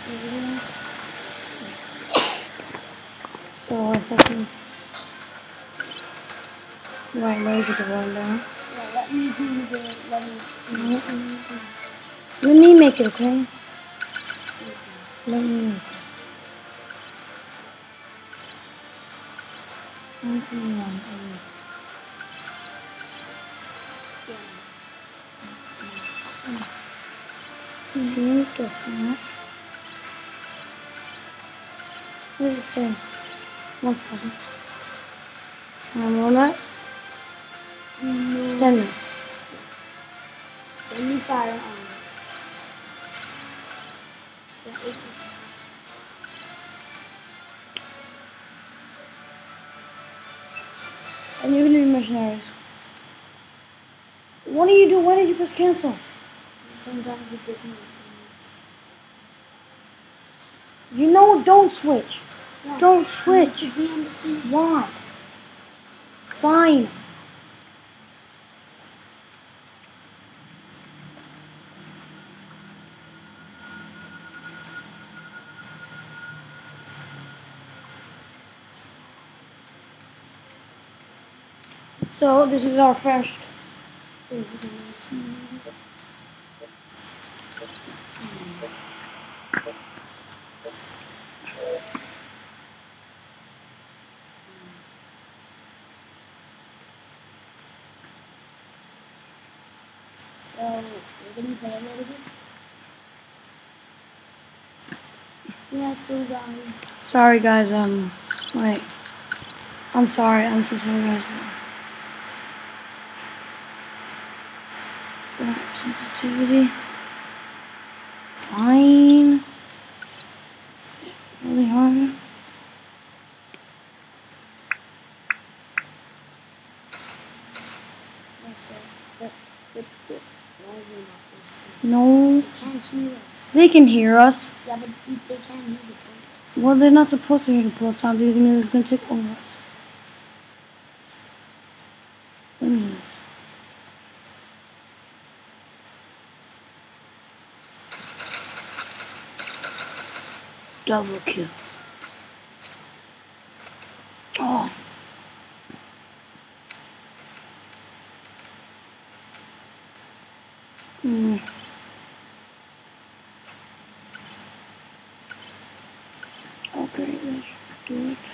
So a second. Right, let me put the one down. Yeah, let me do the. Let me make it, okay? Let me make it. What does it say? 1,000. Time limit? 10 minutes. Friendly fire on. And you're gonna be mercenaries. What do you do? Why did you press cancel? Sometimes it doesn't. You know, don't switch. Yeah, Don't switch. to be on the same. Why? Fine. So this is our first. So we're gonna play a little bit. Yeah, so guys. Sorry guys, wait. I'm sorry, I'm so sorry guys. Sensitivity. Fine. Really hard. No. They can't hear us. They can hear us. Yeah, but they can't hear the bullets. Well, they're not supposed to hear the bullet sound because it's going to take over us. Double kill. Oh. Okay, let's do it.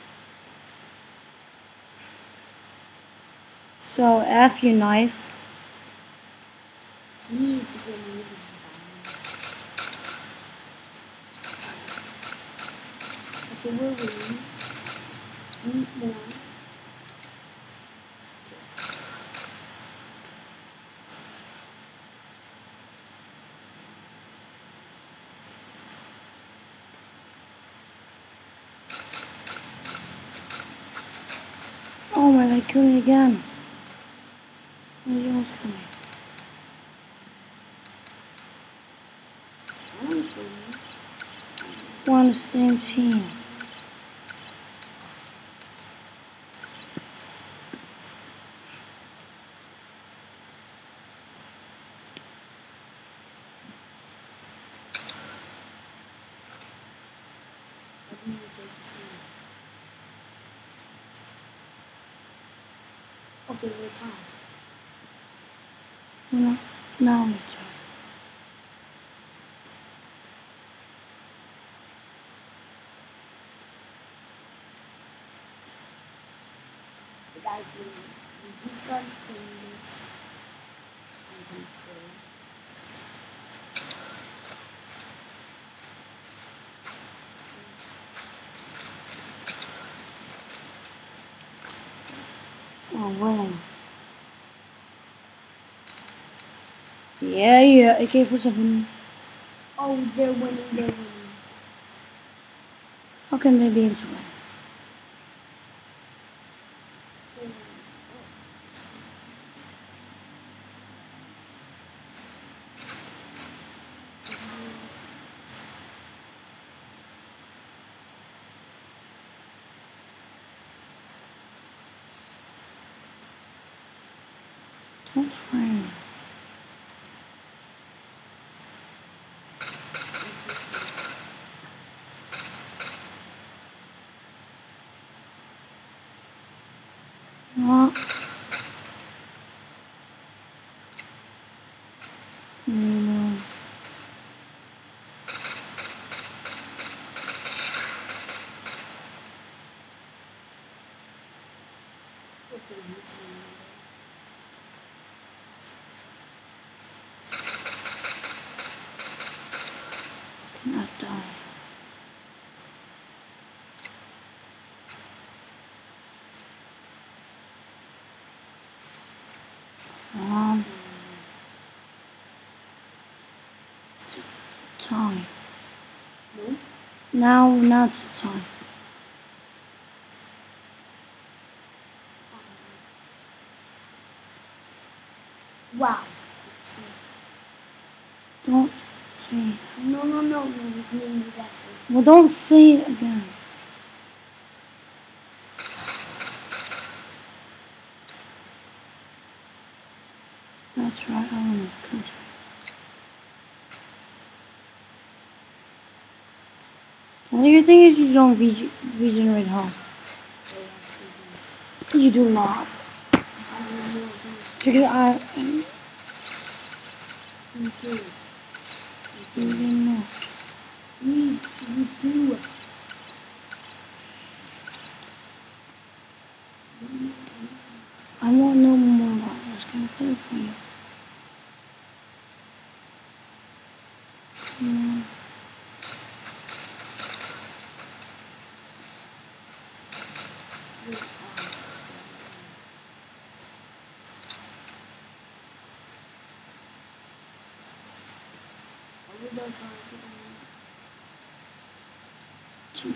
So, F your knife. Please remove it. Okay, we're winning. Need more. Oh my god, kill me again. Somebody else coming. We're on the same team. Okay, we're tied. No, now it's time. So guys, we just started playing this. I'm gonna play. Oh, winning. Yeah, AK-47. Oh, they're winning, they're winning. How can they be able to win? They're winning. Don't try me. Not die. It's a time. No? Now it's the time. Wow. Don't say it. No. His name is Eske. Well, don't say it again. That's right, I want his country. Well, your thing is you don't regenerate health. You do not. Because You do. you do not. You do. I want no more about this. Can I play it for you? No. Jesus.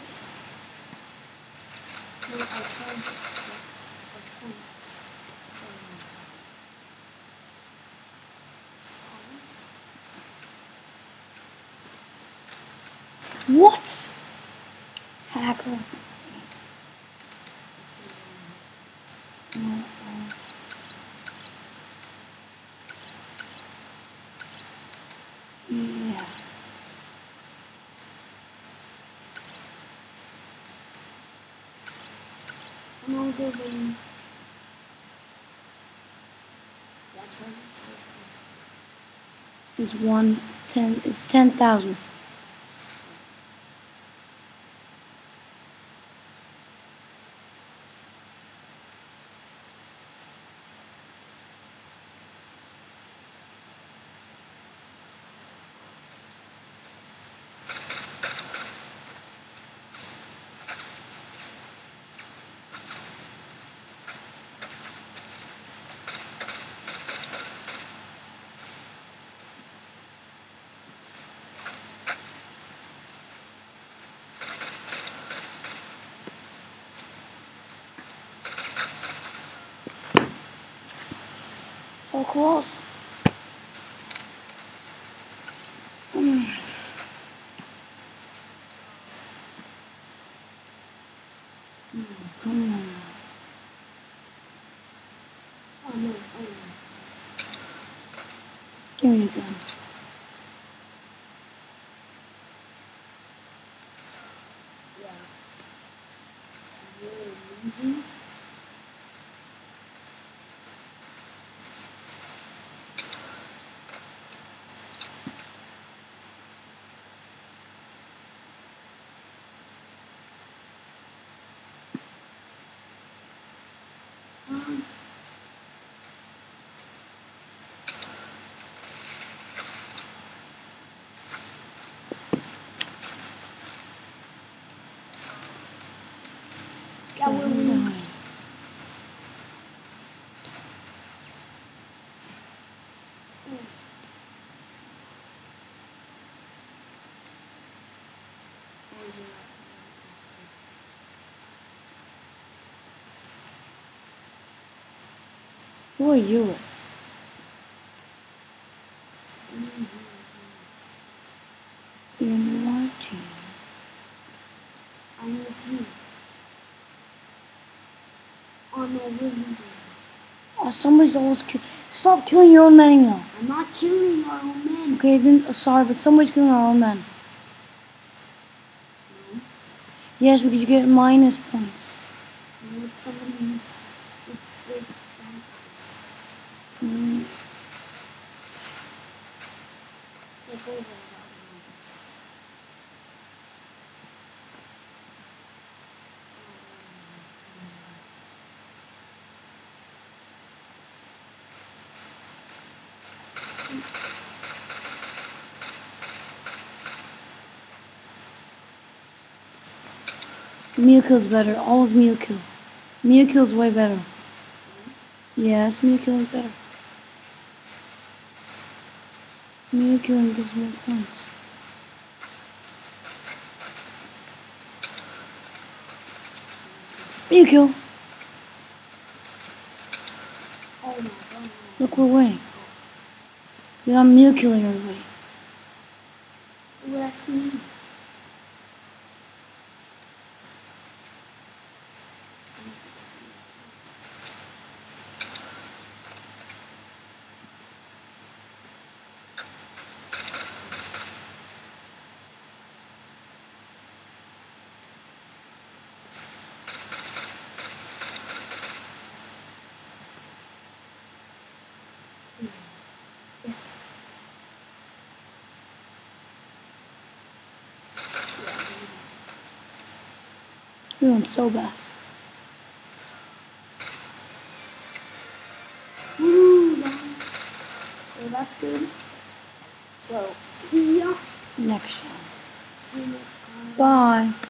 What? Hacker. No. Yeah. I'm gonna give him. It's 110. It's 10,000. So close. Come on. Oh no. Give me a gun. Yeah. You're losing. Yeah, we're losing. Who are you with? You're my team. I'm with you. Oh no, we're losing. Oh, somebody's always Stop killing your own men, Emil. I'm not killing our own men. Okay, then, sorry, but somebody's killing our own men. No. Yes, because you get minus points. No, it's somebody who's with vampires. Take over. Miyuki's better. Always Miyuki. Miyuki's way better. Yes, Miyuki is better. Miyuki gives more points. Miyuki! Oh my god. Look, we're winning. Yeah, I'm Miyukiing everybody. What does that mean? We're doing so bad. Woo, nice. So that's good. So see ya Next time. See you next time. Bye.